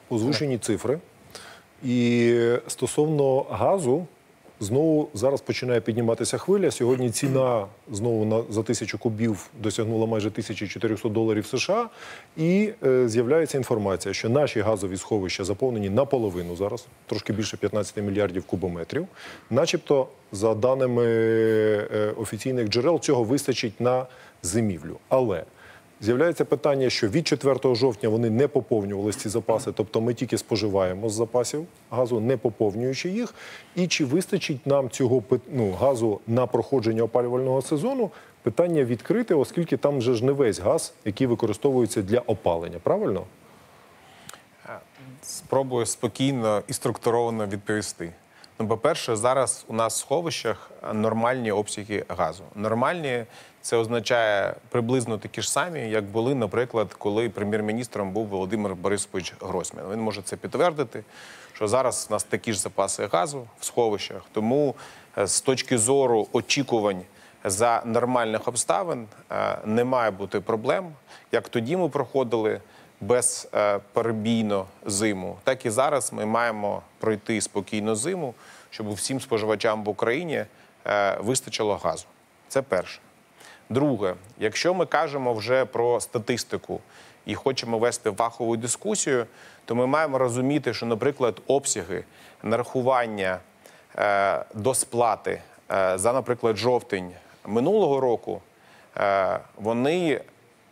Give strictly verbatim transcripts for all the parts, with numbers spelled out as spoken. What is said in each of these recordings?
озвучені цифри. І стосовно газу, знову зараз починає підніматися хвиля. Сьогодні ціна знову на, за тисячу кубів досягнула майже тисячі чотирьохсот доларів США. І е, з'являється інформація, що наші газові сховища заповнені наполовину зараз, трошки більше п'ятнадцяти мільярдів кубометрів. Начебто, за даними е, офіційних джерел, цього вистачить на зимівлю. Але з'являється питання, що від четвертого жовтня вони не поповнювалися, ці запаси, тобто ми тільки споживаємо з запасів газу, не поповнюючи їх. І чи вистачить нам цього ну, газу на проходження опалювального сезону, питання відкрите, оскільки там вже ж не весь газ, який використовується для опалення, правильно? Спробую спокійно і структуровано відповісти. Ну, по-перше, зараз у нас в сховищах нормальні обсяги газу. Нормальні – це означає приблизно такі ж самі, як були, наприклад, коли прем'єр-міністром був Володимир Борисович Гройсман. Він може це підтвердити, що зараз у нас такі ж запаси газу в сховищах. Тому з точки зору очікувань за нормальних обставин не має бути проблем. Як тоді ми проходили безперебійно зиму, так і зараз ми маємо пройти спокійно зиму, щоб всім споживачам в Україні вистачило газу. Це перше. Друге, якщо ми кажемо вже про статистику і хочемо вести фахову дискусію, то ми маємо розуміти, що, наприклад, обсяги нарахування до сплати за, наприклад, жовтень минулого року, вони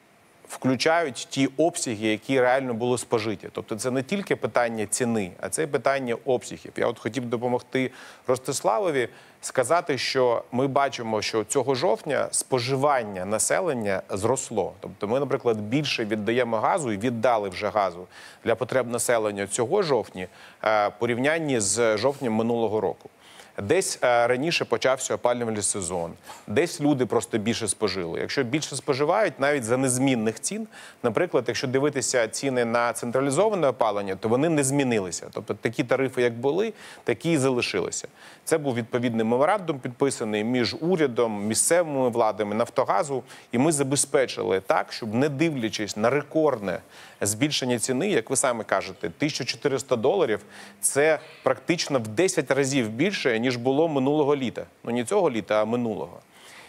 включають ті обсяги, які реально були спожиті. Тобто це не тільки питання ціни, а це питання обсягів. Я от хотів допомогти Ростиславові сказати, що ми бачимо, що цього жовтня споживання населення зросло. Тобто ми, наприклад, більше віддаємо газу і віддали вже газу для потреб населення цього жовтня в порівнянні з жовтнем минулого року. Десь раніше почався опалювальний сезон, десь люди просто більше спожили. Якщо більше споживають, навіть за незмінних цін, наприклад, якщо дивитися ціни на централізоване опалення, то вони не змінилися. Тобто такі тарифи, як були, такі і залишилися. Це був відповідний меморандум, підписаний між урядом, місцевими владами, Нафтогазу, і ми забезпечили так, щоб, не дивлячись на рекордне збільшення ціни, як ви самі кажете, тисяча чотириста доларів – це практично в десять разів більше, ніж було минулого літа. Ну, не цього літа, а минулого.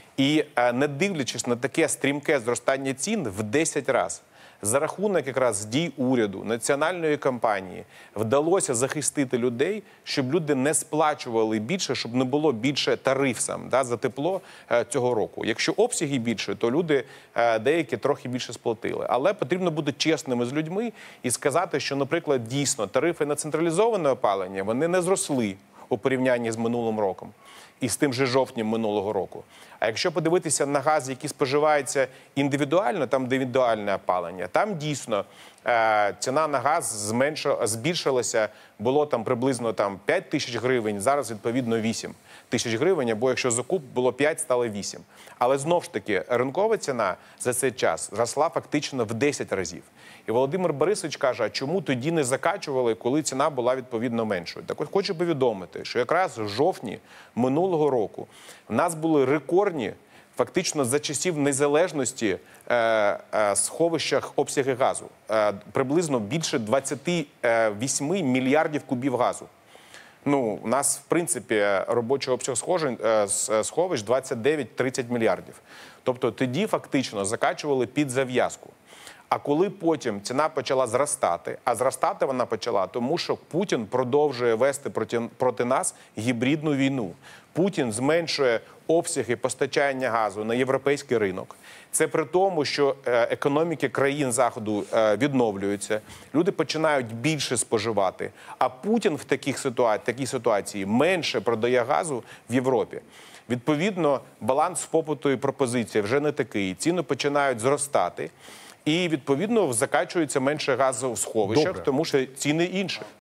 І не дивлячись на таке стрімке зростання цін в десять разів, за рахунок якраз дій уряду, національної кампанії, вдалося захистити людей, щоб люди не сплачували більше, щоб не було більше тариф сам, да, за тепло е, цього року. Якщо обсяги більше, то люди е, деякі трохи більше сплатили. Але потрібно бути чесними з людьми і сказати, що, наприклад, дійсно тарифи на централізоване опалення, вони не зросли у порівнянні з минулим роком і з тим же жовтнем минулого року. А якщо подивитися на газ, який споживається індивідуально, там де індивідуальне опалення, там дійсно е, ціна на газ зменшила, збільшилася, було там приблизно там, п'ять тисяч гривень, зараз відповідно вісім тисяч гривень, або якщо закуп було п'ять, стало вісім. Але знову ж таки, ринкова ціна за цей час зросла фактично в десять разів. І Володимир Борисович каже, а чому тоді не закачували, коли ціна була відповідно меншою? Так от хочу повідомити, що якраз в жовтні минулого року в нас були рекордні, фактично за часів незалежності, е, е, сховищах обсяги газу. Е, приблизно більше двадцяти восьми мільярдів кубів газу. Ну, у нас, в принципі, робочий обсяг сховищ двадцять дев'ять - тридцять мільярдів. Тобто тоді фактично закачували під зав'язку. А коли потім ціна почала зростати, а зростати вона почала, тому що Путін продовжує вести проти, проти нас гібридну війну. Путін зменшує обсяги постачання газу на європейський ринок. Це при тому, що економіки країн Заходу відновлюються, люди починають більше споживати, а Путін в таких ситуаціях, такій ситуації менше продає газу в Європі. Відповідно, баланс попиту і пропозиції вже не такий, ціни починають зростати. І, відповідно, закачується менше газу в сховищах, Добре. тому що ціни інші.